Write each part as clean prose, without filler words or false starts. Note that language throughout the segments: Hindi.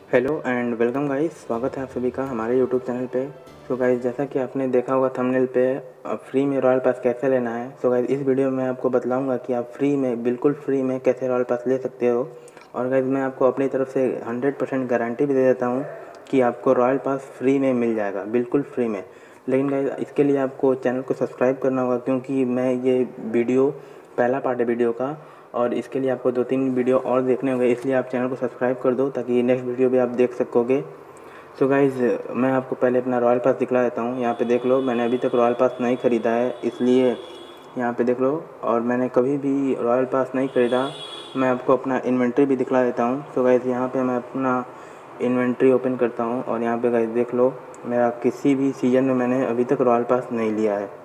हेलो एंड वेलकम गाइस, स्वागत है आप सभी का हमारे यूट्यूब चैनल पे। सो गाइस, जैसा कि आपने देखा होगा थंबनेल पे, फ्री में रॉयल पास कैसे लेना है। सो गाइस, इस वीडियो में मैं आपको बतलाऊंगा कि आप फ्री में, बिल्कुल फ्री में कैसे रॉयल पास ले सकते हो। और गाइस, मैं आपको अपनी तरफ से 100% गारंटी भी दे देता हूँ कि आपको रॉयल पास फ्री में मिल जाएगा, बिल्कुल फ्री में। लेकिन गाइस, इसके लिए आपको चैनल को सब्सक्राइब करना होगा, क्योंकि मैं ये वीडियो पहला पार्ट है वीडियो का, और इसके लिए आपको 2-3 वीडियो और देखने होंगे। इसलिए आप चैनल को सब्सक्राइब कर दो ताकि नेक्स्ट वीडियो भी आप देख सकोगे। सो गाइज़, मैं आपको पहले अपना रॉयल पास दिखला देता हूँ। यहाँ पे देख लो, मैंने अभी तक रॉयल पास नहीं ख़रीदा है, इसलिए यहाँ पे देख लो। और मैंने कभी भी रॉयल पास नहीं ख़रीदा। मैं आपको अपना इन्वेंट्री भी दिखला देता हूँ। सो गाइज़, यहाँ पे मैं अपना इन्वेंट्री ओपन करता हूँ और यहाँ पे गाइज़ देख लो, मेरा किसी भी सीज़न में मैंने अभी तक रॉयल पास नहीं लिया है।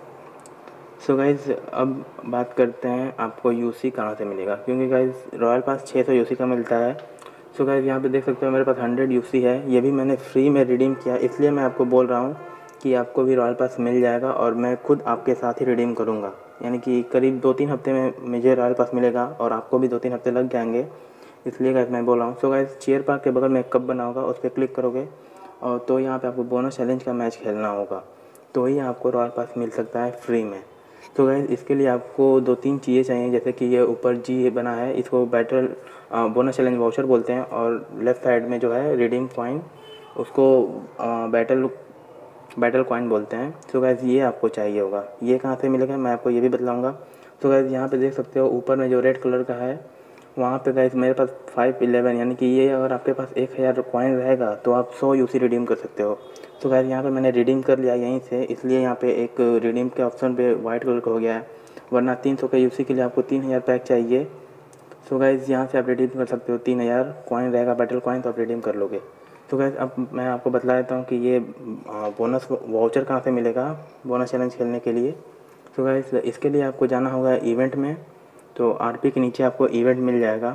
सो गाइज़, अब बात करते हैं आपको यूसी कहाँ से मिलेगा, क्योंकि गाइज़ रॉयल पास 600 यूसी का मिलता है। सो गाइज़, यहाँ पे देख सकते हो मेरे पास 100 यूसी है। ये भी मैंने फ्री में रिडीम किया, इसलिए मैं आपको बोल रहा हूँ कि आपको भी रॉयल पास मिल जाएगा और मैं खुद आपके साथ ही रिडीम करूँगा। यानी कि करीब 2-3 हफ्ते में मुझे रॉयल पास मिलेगा और आपको भी 2-3 हफ्ते लग जाएंगे, इसलिए गाइज़ मैं बोल रहा हूँ। सो गाइज़, चेयर पार्क के बगल में एक कप बना होगा, उस पर क्लिक करोगे और तो यहाँ पे आपको बोनस चैलेंज का मैच खेलना होगा, तो ही आपको रॉयल पास मिल सकता है फ्री में। तो गाइस, इसके लिए आपको 2-3 चीज़ें चाहिए, जैसे कि ये ऊपर जी बना है, इसको बैटल बोनस चैलेंज वाउचर बोलते हैं, और लेफ़्ट साइड में जो है रिडीम कॉइन, उसको बैटल बैटल कॉइन बोलते हैं। तो गाइस, ये आपको चाहिए होगा। ये कहाँ से मिलेगा मैं आपको ये भी बतलाऊँगा। तो गाइस, यहाँ पे देख सकते हो ऊपर में जो रेड कलर का है, वहाँ पे गाइस मेरे पास 511, यानी कि ये अगर आपके पास 1000 कॉइन रहेगा तो आप 100 यूसी रिडीम कर सकते हो। तो गाइस, यहाँ पे मैंने रिडीम कर लिया यहीं से, इसलिए यहाँ पे एक रिडीम के ऑप्शन पे वाइट कलर का हो गया है, वरना 300 के यूसी के लिए आपको 3000 पैक चाहिए। सो गाइस, यहाँ से आप रिडीम कर सकते हो, 3000 कॉइन रहेगा बैटल कॉइन, तो आप रिडीम कर लोगे। तो गाइस, अब मैं आपको बतला देता हूँ कि ये बोनस वाउचर कहाँ से मिलेगा बोनस चैलेंज खेलने के लिए। तो गाइस, इसके लिए आपको जाना होगा इवेंट में, तो आरपी के नीचे आपको इवेंट मिल जाएगा।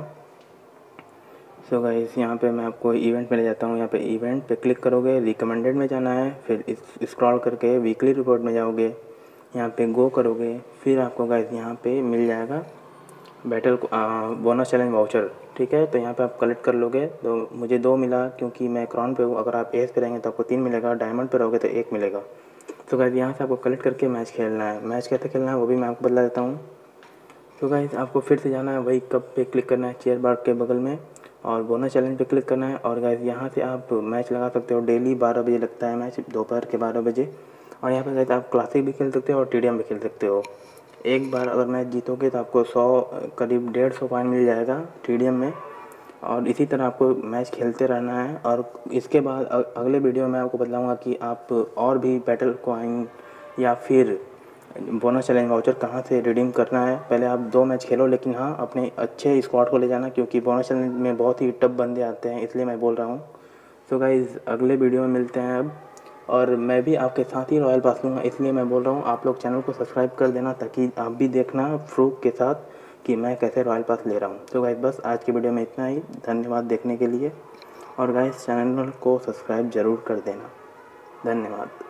सो गाइस, यहाँ पे मैं आपको इवेंट में ले जाता हूँ। यहाँ पे इवेंट पे क्लिक करोगे, रिकमेंडेड में जाना है, फिर स्क्रॉल करके वीकली रिपोर्ट में जाओगे, यहाँ पे गो करोगे, फिर आपको गाइस यहाँ पे मिल जाएगा बैटल बोनस चैलेंज वाउचर। ठीक है, तो यहाँ पे आप कलेक्ट कर लोगे। तो मुझे 2 मिला, क्योंकि मैं क्रॉन पे हूँ। अगर आप एस पे रहेंगे तो आपको 3 मिलेगा, डायमंड पे रहोगे तो 1 मिलेगा। तो गाइस, यहाँ से आपको कलेक्ट करके मैच खेलना है। मैच कैसे खेलना है वो भी मैं आपको बता देता हूँ। तो गाइस, आपको फिर से जाना है, वही कप पे क्लिक करना है चेयर बार के बगल में, और बोनस चैलेंज पे क्लिक करना है। और गाइस, यहाँ से आप मैच लगा सकते हो। डेली 12 बजे लगता है मैच, दोपहर के 12 बजे। और यहाँ पे गाइस आप क्लासिक भी खेल सकते हो और टीडीएम भी खेल सकते हो। एक बार अगर मैच जीतोगे तो आपको 100 करीब 150 पॉइंट मिल जाएगा टीडीएम में। और इसी तरह आपको मैच खेलते रहना है। और इसके बाद अगले वीडियो में आपको बताऊँगा कि आप और भी बैटल कॉइन या फिर बोनस चैलेंज वाउचर कहाँ से रिडीम करना है। पहले आप 2 मैच खेलो, लेकिन हाँ, अपने अच्छे स्क्वाड को ले जाना, क्योंकि बोनस चैलेंज में बहुत ही टफ बंदे आते हैं, इसलिए मैं बोल रहा हूँ। तो गाइज़, अगले वीडियो में मिलते हैं अब। और मैं भी आपके साथ ही रॉयल पास लूँगा, इसलिए मैं बोल रहा हूँ आप लोग चैनल को सब्सक्राइब कर देना, ताकि आप भी देखना प्रूफ के साथ कि मैं कैसे रॉयल पास ले रहा हूँ। तो गाइज़, बस आज की वीडियो में इतना ही। धन्यवाद देखने के लिए, और गाइज़ चैनल को सब्सक्राइब ज़रूर कर देना। धन्यवाद।